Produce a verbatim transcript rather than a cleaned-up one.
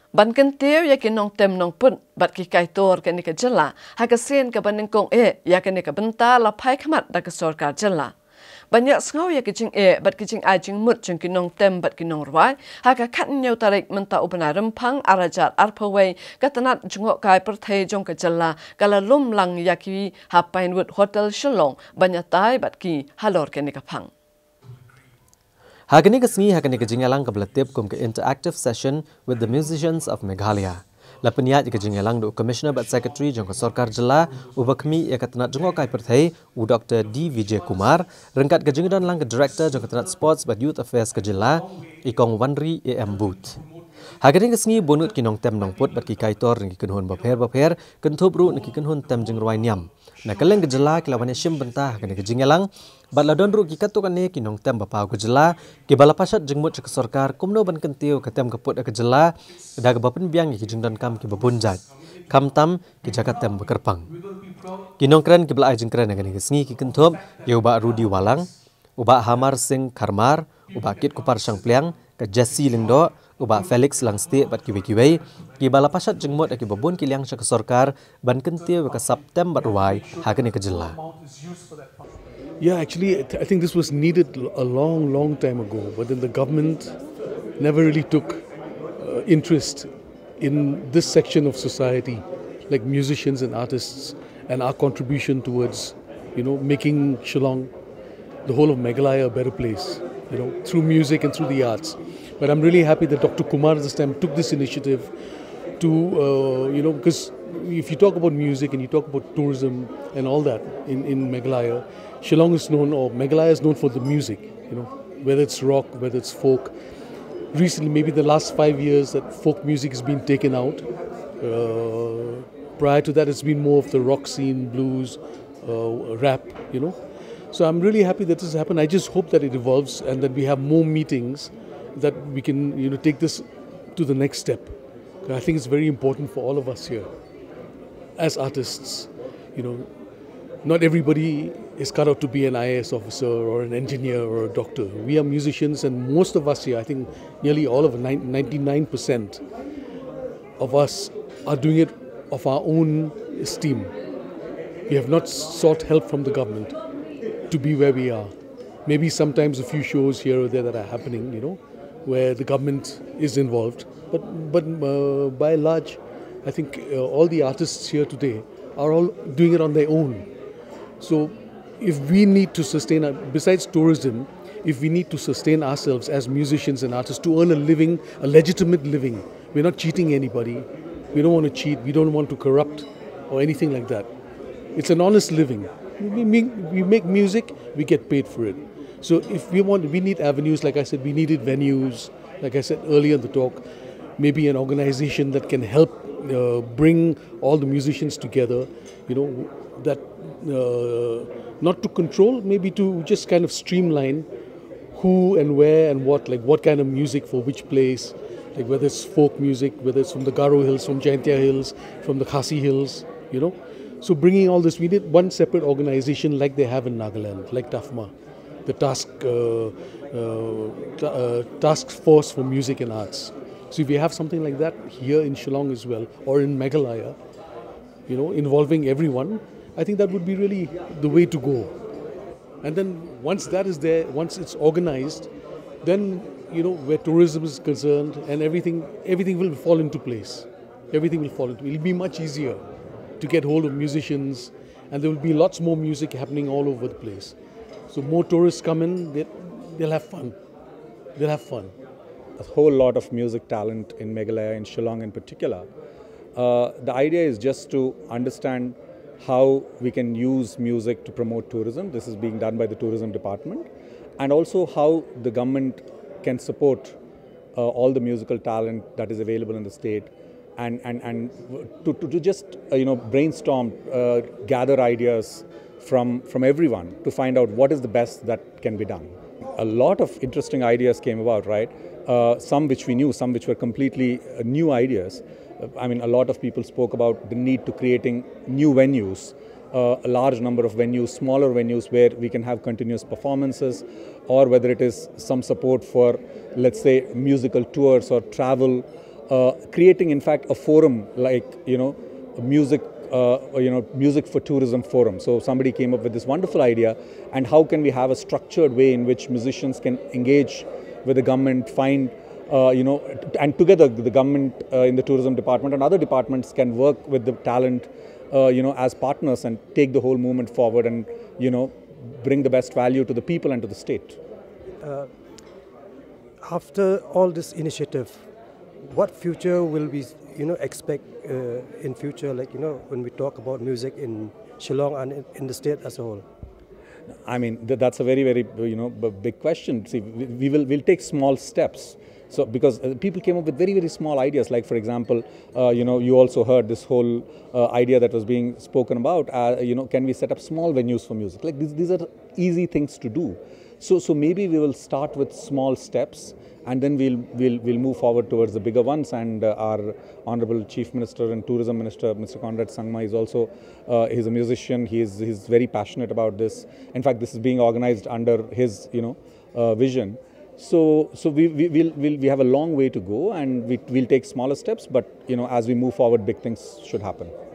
Ban kan teo ya kinong tem nong pun bat ki kai tor kan ni ka jela ha ka sen ka ban kong e ya kan ni ka benta la phai khamat da ka sorkar jela banyak sngau ya kijing e bat kijing a jing mut jing kinong tem bat kinong rwai ha ka khat nyau tarik menta upana rempang arajat arpawai katanat jungok kai perthai jong ka jela kala lum lang ya ki ha Pinewood Hotel Shillong banyak tai bat ki halor kan ni ka phang Hagani kasngi hagani kajingalang kablatip kum ke interactive session with the musicians of Meghalaya. Lapaniat ke jingalang do Commissioner but Secretary jong Sarkar Jela ubakmi yakatnat jongo kai perthai u Doctor D Vijay Kumar rengkat ke jingadan lang ke Director jong katnat Sports but Youth Affairs ke Jela ikong Wanri A M Booth. Hagani kasngi bonut kinong tem nong put bat ki kaitor ring kinhon bapher bapher kentup ru ning kinhon tem jing rwai nyam. Na kaleng ke Jela kilawane shim bentah hagani ke jingalang bat ladon ru ki katukane kinong tem bapau ke Jela ki balapasat jengmut ke Sarkar kumno ban kentiu ke tem ke put ke Jela da ke bapen biang ki jingdan kam ki babunjat kam tam ki jakat tem bekerpang kinong kren ki belai jing kren hagani ke sngi ki kentup ye uba Rudi Walang uba Hamar Singh Karmar uba Kit Kupar Sangpliang ke Jesse Lindo uba Felix Langste bat ki wikiwei ki balapasat jengmut ki babun ki liang ke Sarkar ban kentiu ke September wai hagani ke Jela. Yeah, actually, I think this was needed a long, long time ago. But then the government never really took uh, interest in this section of society, like musicians and artists, and our contribution towards, you know, making Shillong, the whole of Meghalaya, a better place, you know, through music and through the arts. But I'm really happy that Doctor Kumar this time took this initiative to, uh, you know, because if you talk about music and you talk about tourism and all that in, in Meghalaya, Shillong is known, or Meghalaya is known for the music, you know, whether it's rock, whether it's folk. Recently, maybe the last five years, that folk music has been taken out. Uh, prior to that, it's been more of the rock scene, blues, uh, rap, you know. So I'm really happy that this has happened. I just hope that it evolves and that we have more meetings that we can, you know, take this to the next step. I think it's very important for all of us here as artists, you know. Not everybody is cut out to be an I A S officer or an engineer or a doctor. We are musicians, and most of us here, I think nearly all of ninety-nine percent of us are doing it of our own esteem. We have not sought help from the government to be where we are. Maybe sometimes a few shows here or there that are happening, you know, where the government is involved. But, but uh, by and large, I think uh, all the artists here today are all doing it on their own. So if we need to sustain, our, besides tourism, if we need to sustain ourselves as musicians and artists to earn a living, a legitimate living, we're not cheating anybody, we don't want to cheat, we don't want to corrupt or anything like that. It's an honest living. We make, we make music, we get paid for it. So if we want, we need avenues, like I said, we needed venues, like I said earlier in the talk, maybe an organization that can help uh, bring all the musicians together, you know, that uh, not to control, maybe to just kind of streamline who and where and what, like what kind of music for which place, like whether it's folk music, whether it's from the Garo Hills, from Jaintia Hills, from the Khasi Hills, you know. So bringing all this, we need one separate organization like they have in Nagaland, like TAFMA, the task, uh, uh, uh, task force for music and arts. So if we have something like that here in Shillong as well, or in Meghalaya, you know, involving everyone, I think that would be really the way to go. And then once that is there, once it's organized, then, you know, where tourism is concerned and everything, everything will fall into place. Everything will fall into, it'll be much easier to get hold of musicians, and there will be lots more music happening all over the place. So more tourists come in, they, they'll have fun. They'll have fun. A whole lot of music talent in Meghalaya, in Shillong in particular. Uh, the idea is just to understand how we can use music to promote tourism. This is being done by the tourism department, and also how the government can support uh, all the musical talent that is available in the state, and and and to, to, to just uh, you know brainstorm, uh, gather ideas from from everyone to find out what is the best that can be done. A lot of interesting ideas came about, right? Uh, some which we knew, some which were completely uh, new ideas. I mean, a lot of people spoke about the need to creating new venues, uh, a large number of venues, smaller venues where we can have continuous performances, or whether it is some support for, let's say, musical tours or travel, uh, creating, in fact, a forum like, you know, a music, uh, you know, music for tourism forum. So somebody came up with this wonderful idea, and how can we have a structured way in which musicians can engage with the government, find, uh, you know, and together the government uh, in the tourism department and other departments can work with the talent, uh, you know, as partners and take the whole movement forward and, you know, bring the best value to the people and to the state. Uh, after all this initiative, what future will we, you know, expect uh, in future, like, you know, when we talk about music in Shillong and in, in the state as a whole? I mean, th that's a very, very, you know, big question. See, we, we will we'll take small steps. So, because uh, people came up with very, very small ideas. Like, for example, uh, you know, you also heard this whole uh, idea that was being spoken about. Uh, you know, can we set up small venues for music? Like, these, these are easy things to do. So, so maybe we will start with small steps, and then we'll we'll we'll move forward towards the bigger ones. And uh, our Honorable Chief Minister and Tourism Minister, Mister Conrad Sangma, is also uh, he's a musician. He is he's very passionate about this. In fact, this is being organized under his you know uh, vision. So so we we will we'll, we have a long way to go, and we we'll take smaller steps. But you know, as we move forward, big things should happen.